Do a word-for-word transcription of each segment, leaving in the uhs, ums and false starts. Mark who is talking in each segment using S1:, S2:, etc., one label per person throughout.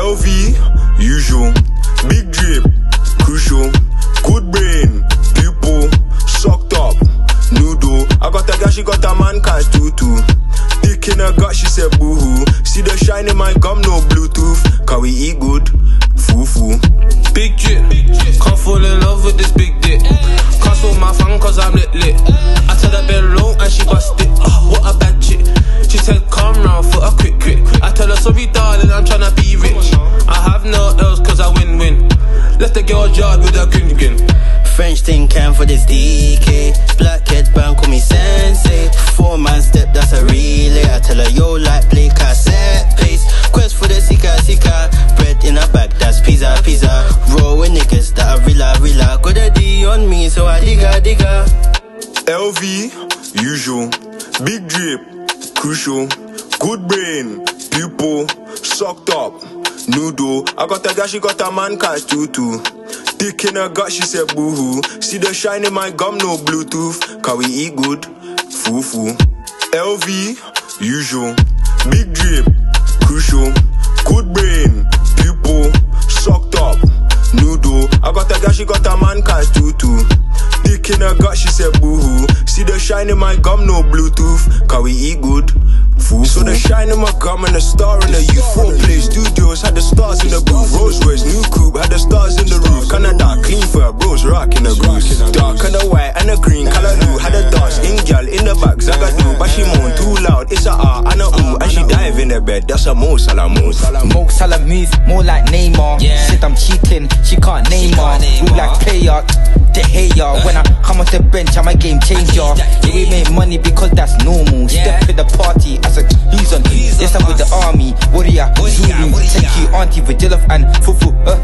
S1: L V, usual. Big drip, crucial. Good brain, pupil. Socked up, noodle. I got a girl, she got a man, can't do too. Dick in her gut, she said boohoo. See the shine in my gum, no Bluetooth. Can we eat good? Foo-foo.
S2: Big drip, can't fall in love with this big dick. Can't swallow my fun cause I'm lit lit. I tell her bed low and she bust it. Oh, what a bad chick. She said come round for a quick quick. I tell her sorry darling, I'm tryna be rich. I have no else cause I win win. Left the girl yard with a grin grin.
S3: French thing can for this D K. Blackhead band call me sensei. Four man step, that's a relay. I tell her yo like play cassette pace. Quest for the sika sika. Bread in a bag, that's pizza pizza. Roll with niggas that are rilla rilla. Got a D on me so I digga digga.
S1: L V, usual. Big drip, crucial. Good brain, pupil. Socked up, noodle. I got a girl, she got a man, can't do too. Dick in her gut, she said boohoo. See the shine in my gum, no Bluetooth. Can we eat good? Foo-foo. L V, usual. Big drip, crucial. Good brain, pupil. Socked up, noodle. I got a girl, she got a man, can't do too. Dick in her gut, she said boohoo. See the shine in my gum, no Bluetooth. Can we eat good? Foo-foo. So the shine in my gum and the star in the U. Four play studios, had the stars in the booth. Rolls Royce, new coupe, had the stars in the roof. Canada, clean for a bros, rock in the groove. Dark and the white and the green, color blue. Had a dance, in gal, in the back, Zagadoo. But she moan too loud, it's a R and a ooh. And she dive in the bed, that's a Mo Salah move.
S4: Mo Salah move, more like Neymar. Yeah. Said I'm cheating, she can't name her. Move like player, the hater. When I come off the bench, I'm a game changer. Yeah, we make money because that's normal. Step to the party, I said, who's on? Yes, I'm with the army. Warrior, Zulu, take you, Auntie, Vigilov, and Fufu. Uh.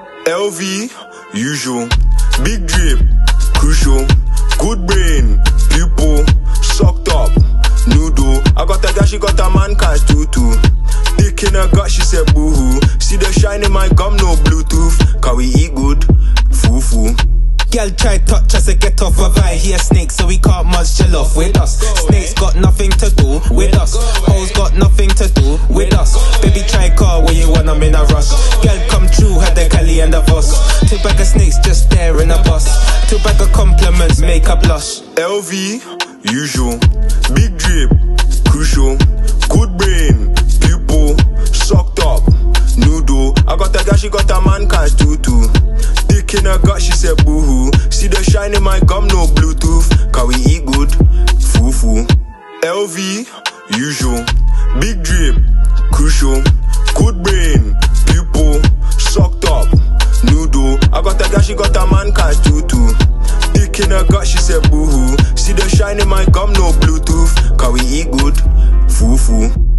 S1: L V, usual. Big drip, crucial. Good brain, pupil. Socked up, noodle. I got a girl, she got a man, can't do too. Dick in her gut, she said boohoo. See the shine in my gum, no Bluetooth. Can we eat good? Foo-foo.
S2: Girl try touch us to get off of I hear snakes so we can't much chill off with us. Snakes got nothing to do with us. Hoes got nothing to do with us. Baby try call where you want, I'm in a rush. Girl come true, had the Cali and the Voss. Two bag of snakes just there in a bus. Two bag of compliments make a blush.
S1: L V, usual. Big drip, crucial. Good brain, pupil. Socked up, noodle. I got a girl, she got a man, can't do too. Dick in her gut, she said boohoo. See the shine in my gum, no Bluetooth. Can we eat good? Foo-foo. L V, usual. Big drip, crucial. Good brain, pupil. Socked up, noodle. I got a girl, she got a man, can't do too. Dick in her gut, she said boohoo. See the shine in my gum, no Bluetooth. Can we eat good? Foo-foo.